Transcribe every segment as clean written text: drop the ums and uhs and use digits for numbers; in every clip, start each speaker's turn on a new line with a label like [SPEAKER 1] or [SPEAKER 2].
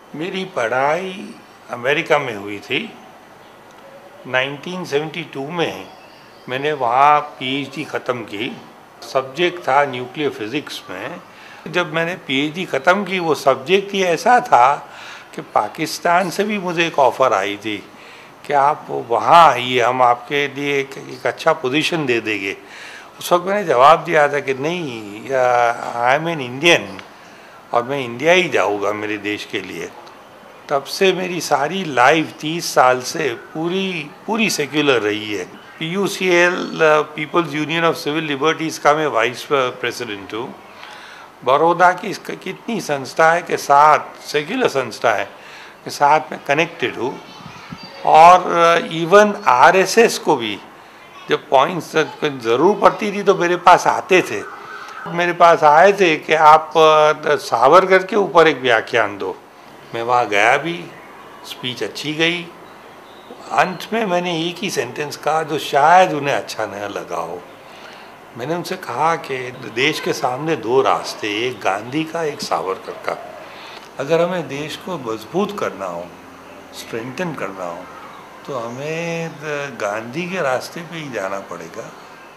[SPEAKER 1] मेरी पढ़ाई अमेरिका में हुई थी। 1972 में मैंने वहाँ पीएचडी ख़त्म की। सब्जेक्ट था न्यूक्लियर फिज़िक्स में। जब मैंने पीएचडी ख़त्म की, वो सब्जेक्ट ही ऐसा था कि पाकिस्तान से भी मुझे एक ऑफ़र आई थी कि आप वहाँ आइए, हम आपके लिए एक अच्छा पोजीशन दे देंगे। उस वक्त मैंने जवाब दिया था कि नहीं, आई एम एन इंडियन और मैं इंडिया ही जाऊँगा मेरे देश के लिए। तब से मेरी सारी लाइफ 30 साल से पूरी सेक्युलर रही है। PUCL, people's union of civil liberties का मैं वाइस प्रेसिडेंट हूँ। बड़ौदा की कितनी संस्था है के साथ, सेक्युलर संस्था है के साथ मैं कनेक्टेड हूँ। और इवन RSS को भी जब पॉइंट्स ज़रूर पड़ती थी तो मेरे पास आते थे। मेरे पास आए थे कि आप सावरकर के ऊपर एक व्याख्यान दो। मैं वहाँ गया भी, स्पीच अच्छी गई। अंत में मैंने एक ही सेंटेंस कहा जो शायद उन्हें अच्छा न लगा हो। मैंने उनसे कहा कि देश के सामने दो रास्ते, एक गांधी का, एक सावरकर का। अगर हमें देश को मजबूत करना हो, स्ट्रेंथन करना हो, तो हमें गांधी के रास्ते पे ही जाना पड़ेगा।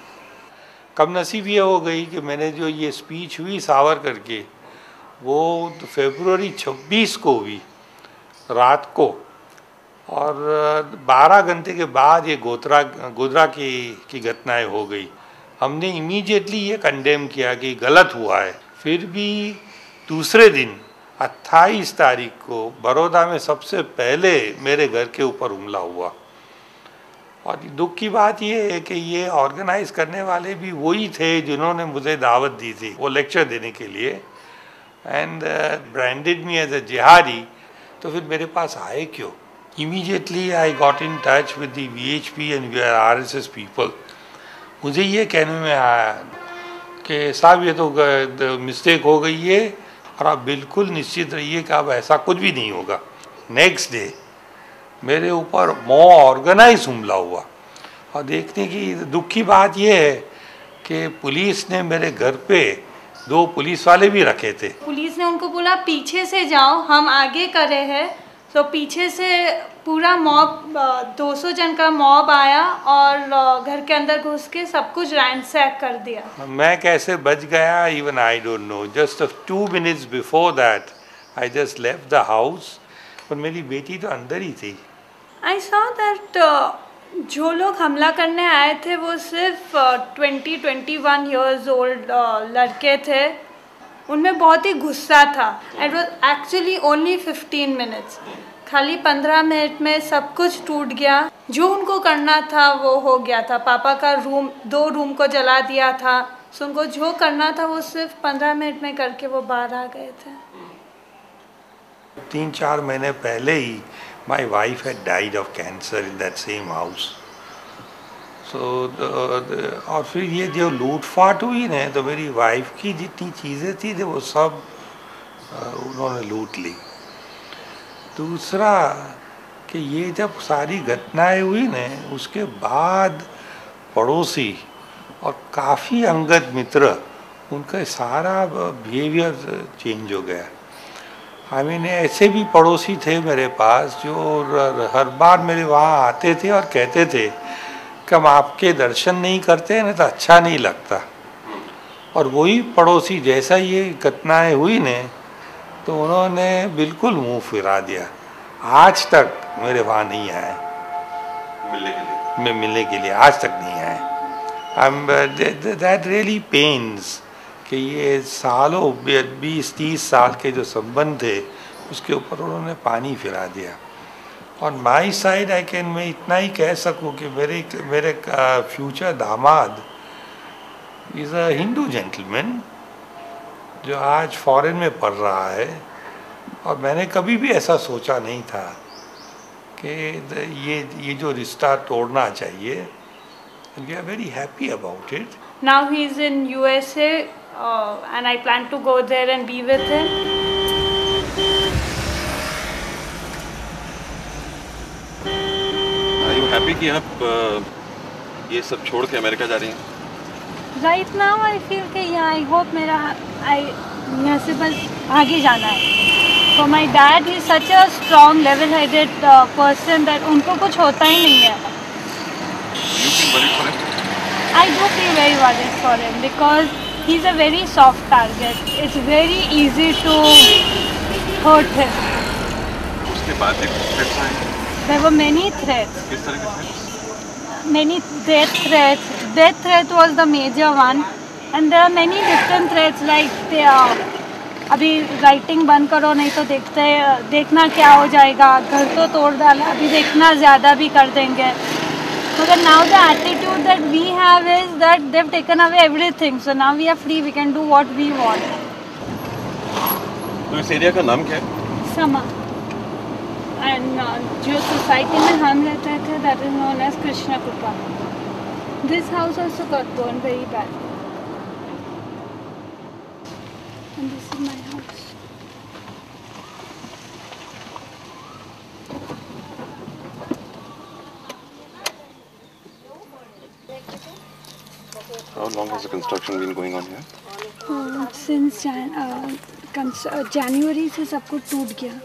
[SPEAKER 1] कम नसीब ये हो गई कि मैंने जो ये स्पीच हुई सावरकर के, वो फरवरी 26 को हुई रात को, और 12 घंटे के बाद ये गोधरा की घटनाएं हो गई। हमने इमीडिएटली ये कंडेम किया कि गलत हुआ है। फिर भी दूसरे दिन 28 तारीख को बड़ौदा में सबसे पहले मेरे घर के ऊपर हमला हुआ। और दुख की बात ये है कि ये ऑर्गेनाइज करने वाले भी वही थे जिन्होंने मुझे दावत दी थी वो लेक्चर देने के लिए, and branded me as a jihadi. तो फिर मेरे पास आए क्यों? Immediately I got in touch with the VHP and RSS people. मुझे ये कहने में आया कि साहब ये तो मिस्टेक हो गई है और आप बिल्कुल निश्चित रहिए कि अब ऐसा कुछ भी नहीं होगा। नेक्स्ट डे मेरे ऊपर ऑर्गेनाइज हमला हुआ। और देखने की दुख की बात यह है कि पुलिस ने मेरे घर पे 2 पुलिस वाले भी रखे थे।
[SPEAKER 2] पुलिस ने उनको बोला पीछे से जाओ, हम आगे करे हैं। तो पीछे से पूरा मॉब, 200 जन का मॉब आया और घर के अंदर घुस के सब कुछ रैंसैक कर दिया।
[SPEAKER 1] मैं कैसे बच गया, even I don't know. Just 2 minutes before that I just left the house, और मेरी बेटी तो अंदर ही थी।
[SPEAKER 2] आई सॉ दैट जो लोग हमला करने आए थे वो सिर्फ 21 ईयर्स ओल्ड लड़के थे। उनमें बहुत ही गुस्सा था। It was actually only 15 minutes. खाली 15 मिनट में सब कुछ टूट गया। जो उनको करना था वो हो गया था। पापा का 2 रूम को जला दिया था। सो उनको जो करना था वो सिर्फ 15 मिनट में करके वो बाहर आ गए थे।
[SPEAKER 1] 3-4 महीने पहले ही my wife had died of cancer in that same house. So और फिर ये जो लूटफाट हुई ना, तो मेरी वाइफ की जितनी चीज़ें थी तो वो सब उन्होंने लूट ली। दूसरा कि ये जब सारी घटनाएं हुई ना, उसके बाद पड़ोसी और काफ़ी अंगद मित्र, उनका सारा बिहेवियर चेंज हो गया। ऐसे भी पड़ोसी थे मेरे पास जो हर बार मेरे वहाँ आते थे और कहते थे कि हम आपके दर्शन नहीं करते ना तो अच्छा नहीं लगता। और वही पड़ोसी जैसा ये घटनाएं हुई ने, तो उन्होंने बिल्कुल मुंह फिरा दिया। आज तक मेरे वहाँ नहीं आए मिलने के लिए आज तक नहीं आए। दैट रियली पेन्स कि ये सालों 20-30 साल के जो संबंध थे उसके ऊपर उन्होंने पानी फिरा दिया। और माई साइड मैं इतना ही कह सकूं कि मेरे फ्यूचर दामाद इज़ अ हिंदू जेंटलमैन जो आज फॉरेन में पढ़ रहा है। और मैंने कभी भी ऐसा सोचा नहीं था कि ये जो रिश्ता तोड़ना चाहिए। We are very happy about it.
[SPEAKER 2] Now he is in USA and I plan to go there and be with him.
[SPEAKER 3] Are you happy कि आप ये सब छोड़ के अमेरिका जा रही हैं?
[SPEAKER 2] Right now I feel कि I hope मेरा यहाँ से बस आगे जाना है। For my dad, he's such a strong, level-headed person that उनको कुछ होता ही नहीं है.
[SPEAKER 3] You feel worried for him?
[SPEAKER 2] I do feel very worried for him because he's a very soft target. It's very easy to hurt him.
[SPEAKER 3] उसके बाद एक threats आए.
[SPEAKER 2] There were many threats.
[SPEAKER 3] किस तरह के threats?
[SPEAKER 2] Many death threats. Death threat was the major one, and there are many different threats like they are. अभी writing बंद करो नहीं तो देखना क्या हो जाएगा, घर तो तोड़ डाला, अभी देखना ज़्यादा भी कर देंगे. मगर now the attitude that we have is that they've taken away everything, so now we are free, we can do what we want.
[SPEAKER 3] तो इस एरिया का नाम क्या है?
[SPEAKER 2] समा. एंड जो सोसाइटी में हम रहते थे that is known as Krishna कुपा. This house also got burned very bad. And this is my house.
[SPEAKER 3] How long has the construction been going on here?
[SPEAKER 2] Since January से सब कुछ टूट गया.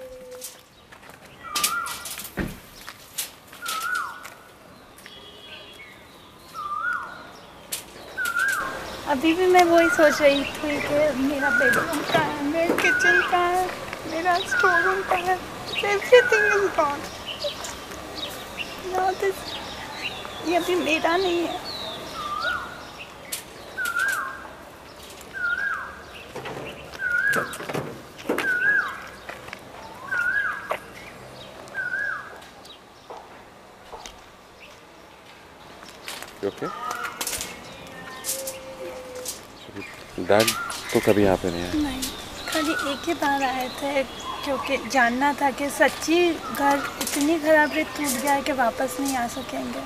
[SPEAKER 2] अभी भी मैं वही सोच रही थी कि मेरा बेडरूम कहाँ है, मेरा किचन कहाँ है, मेरा स्टोर रूम कहाँ है. Everything is gone. Now this ये अभी मेरा नहीं है.
[SPEAKER 3] ओके. डैड तो कभी यहाँ पे नहीं आए?
[SPEAKER 2] नहीं, खाली एक ही बार आए थे क्योंकि जानना था कि सच्ची घर इतनी खराब रीत टूट गया है कि वापस नहीं आ सकेंगे.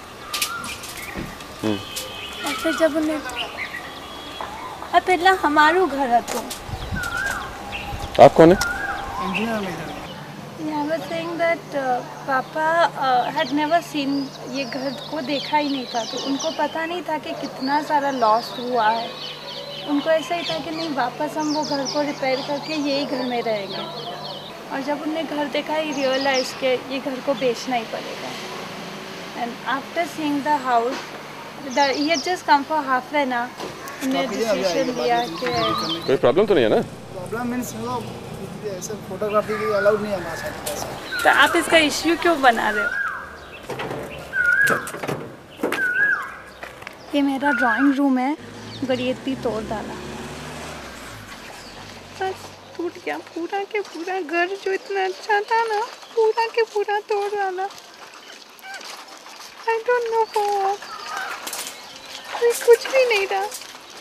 [SPEAKER 2] और फिर जब उन्हें अब पहला हमारू घर है तो
[SPEAKER 3] आप कौन है?
[SPEAKER 2] I was saying that पापा had never seen ये घर को देखा ही नहीं था, तो उनको पता नहीं था कि कितना सारा लॉस हुआ है. उनको ऐसा ही था कि नहीं वापस हम वो घर को रिपेयर करके यही घर में रहेंगे. और जब उन्हें घर देखा ही रियलाइज के ये घर को बेचना ही पड़ेगा. And after seeing the house he had just come for half an hour. उन्हें डिसीजन लिया कि
[SPEAKER 3] कोई प्रॉब्लम तो नहीं है ना?
[SPEAKER 4] प्रॉब्लम मीन्स ऐसे फोटोग्राफी की अलाउड नहीं है हमारे साथ.
[SPEAKER 2] तो आप इसका इश्यू क्यों बना रहे हो? ये मेरा ड्राइंग रूम है, मगर ये भी तोड़ डाला. बस टूट गया पूरा के पूरा घर जो इतना अच्छा था ना, पूरा के पूरा तोड़ डाला. आई डोंट नो फॉर कुछ भी नहीं रहा.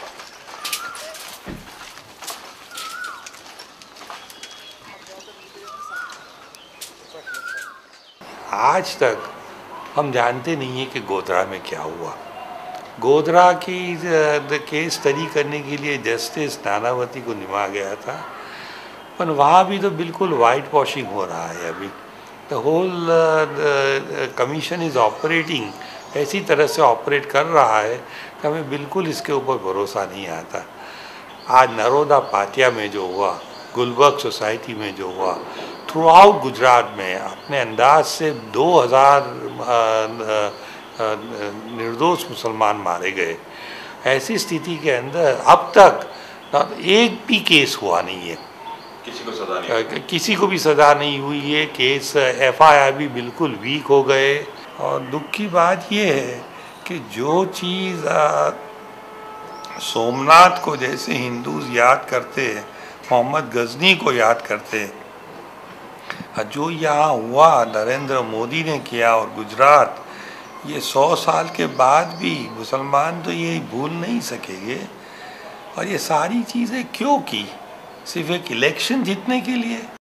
[SPEAKER 1] आज तक हम जानते नहीं है कि गोधरा में क्या हुआ. गोधरा की केस स्टडी करने के लिए जस्टिस नानावती को निमा गया था, पर वहाँ भी तो बिल्कुल वाइट वॉशिंग हो रहा है. अभी the whole commission is operating ऐसी तरह से ऑपरेट कर रहा है कि हमें बिल्कुल इसके ऊपर भरोसा नहीं आता. आज नरोदा पाटिया में जो हुआ, गुलबर्ग सोसाइटी में जो हुआ, थ्रू आउट गुजरात में अपने अंदाज से 2000 निर्दोष मुसलमान मारे गए. ऐसी स्थिति के अंदर अब तक एक भी केस हुआ नहीं है.
[SPEAKER 3] किसी को सजा नहीं?
[SPEAKER 1] किसी को भी सज़ा नहीं हुई है. केस FIR भी बिल्कुल वीक हो गए. और दुख की बात ये है कि जो चीज़ सोमनाथ को जैसे हिंदूज याद करते हैं, मोहम्मद गजनी को याद करते हैं, जो यहाँ हुआ नरेंद्र मोदी ने किया और गुजरात, ये 100 साल के बाद भी मुसलमान तो ये भूल नहीं सकेंगे. और ये सारी चीज़ें क्यों की? सिर्फ एक इलेक्शन जीतने के लिए.